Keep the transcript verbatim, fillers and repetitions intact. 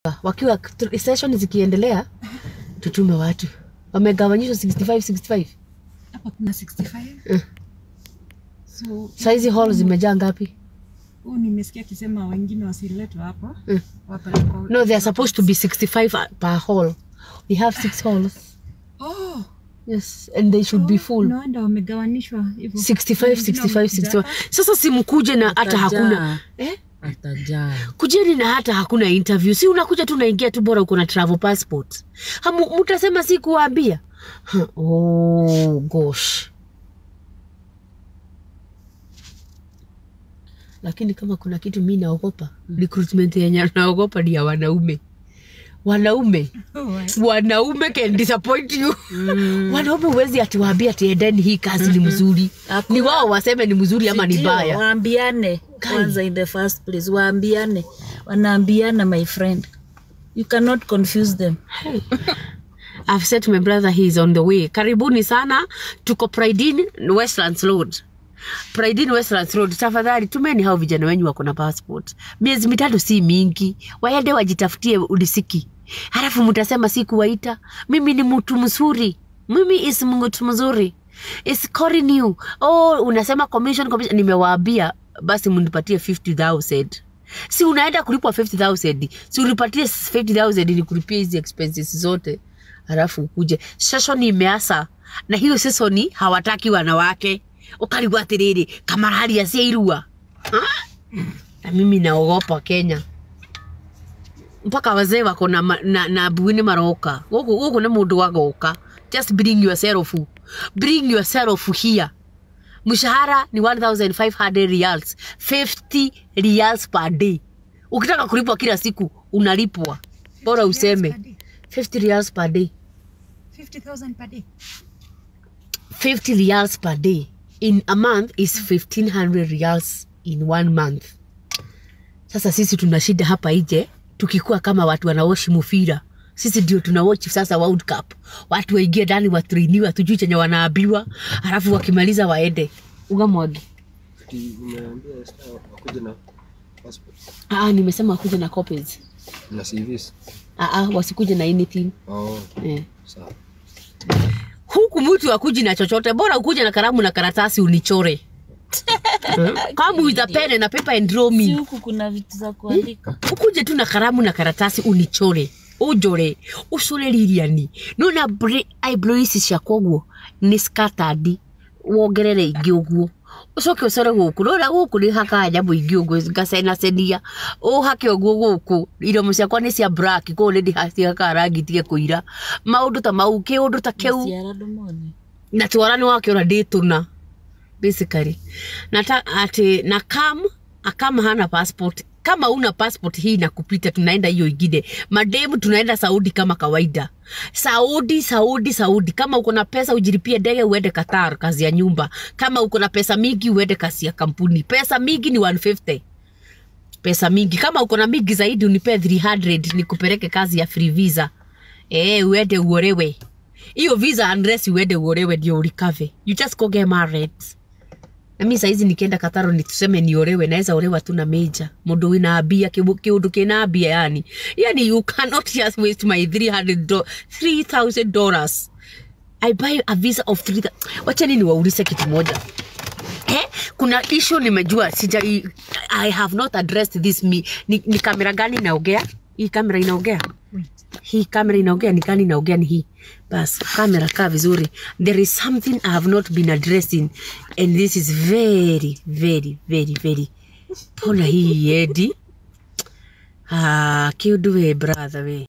wanatoka wakiwa session zikiendelea tutume watu wamegawanyishwa sixty-five sixty-five hapa kuna sixty-five uh. So size hall zimejaa ngapi? Oh, nimesikia kisema wengine wasiletwe hapa. Uh. No, they are supposed to be sixty-five per hall. We have six halls. Oh. Yes, and they should oh, be full. No wonder wamegawanishwa hivyo. sixty-five sixty-five sixty-five. Sasa simkuje na hata hakuna eh? Atajaa. Kujeni na hata hakuna interview. Si unakuja tu unaingia tu bora uko na travel passport. Hamu mtasema si kuambia. Oh gosh. Lakini kama kuna kitu mimi naogopa, mm. recruitment yenye naogopa ni ya wanaume. Wanaume. Oh, wanaume can disappoint you. Mm. Wanaume uwezi atiwaambia ati endeni hii kazi ni mzuri. Ni wao waseme ni mzuri ama ni mbaya. Waambiane kwanza in the first place. Waambiane. Wanaambiana my friend. You cannot confuse them. Hey. I've said to my brother he is on the way. Karibuni sana tuko Pride-In Westlands Road. Pride-In Westlands Road. Tafadhali tumeni hao vijana wenyu wako na passport. Miezi mitatu si mingi. Waende wajitafutie udisiki. Halafu mtasema si kuwaita. Mimi ni mtu mzuri. Mimi is mtu mzuri. Is calling you. Oh, unasema commission commission. Nimewaambia basi mnipatie fifty thousand. Si unaenda kulipwa fifty thousand. Si unipatie fifty thousand ni kulipia hizi expenses zote. Halafu ukuje. Session imeasa. Na hiyo session hawataki wanawake. Ukaligwa atiriri kama hali ya siairua. Na mimi naogopa Kenya. Mpaka wazee wako na na, na buini maroka. Huko huko na mundu wagoka. Just bring yourself. Bring yourself here. Mshahara ni one thousand five hundred riyals. fifty riyals per day. Ukitaka kulipwa kila siku unalipwa. Bora useme fifty riyals per day. fifty thousand per day. fifty riyals per day. In a month is fifteen hundred riyals in one month. Sasa sisi tunashida hapa nje tukikuwa kama watu wanaoshi mufira. Sisi ndio tunawatch sasa World Cup. Watu waingie ndani wa trainiwa tujue chenye wanaambiwa, alafu wakimaliza waende. Ugamwagi. Umeambia sasa wakuje na passport. Ah, nimesema wakuje na copies. Na C Vs. Ah ah, wasikuje na anything. Oh. Eh. Sawa. Huku mtu akuje na chochote, bora ukuje na kalamu na karatasi unichore. Kama with a pen and paper and draw me. Si huku kuna vitu za kuandika. Ukuje tu na kalamu na karatasi unichore. Ujore. Usore liliani. Nona eyebrow isi cia kwoguo ni scattered. Wongerere ingi uguo. Ucoke ucore guku. Nona guku ni haka nyamũ ingi uguo ngacena cenia. O hake uguo guku. Iromo ciakwa ni cia black. Ko ni ndihasi ka rangi tige kuira. Maundu ta mau ke undu ta keu. Ciara domoni. Na tuarani wake ora ndituna. Basically. Nata ati na kam akama hana passport. Kama una passport hii na kupita tunaenda hiyo ingine. Mademu tunaenda Saudi kama kawaida. Saudi, Saudi, Saudi. Kama uko na pesa ujilipie ndege uende Qatar kazi ya nyumba. Kama uko na pesa mingi uende kazi ya kampuni. Pesa mingi ni one fifty. Pesa mingi. Kama uko na mingi zaidi unipe three hundred nikupeleke kazi ya free visa. Eh, uende uolewe. Hiyo visa unless uende uolewe ndio ulikave. You just go get married. Na mimi saizi nikienda Qatar ni tuseme niolewe naweza olewa tu na major. Mundu wina abia kiundu kina abia yani. Yani you cannot just waste my three thousand dollars. I buy a visa of three thousand. Wacha nini waulize kitu moja. Eh, kuna issue nimejua sija I have not addressed this me. Ni, ni kamera gani naongea? Hii kamera inaongea? Hii kamera inaongea ni gani inaongea ni hii? Bas, kamera kaa vizuri. There is something I have not been addressing and this is very very very very pona hii edi. Ah, kiudu we brother we.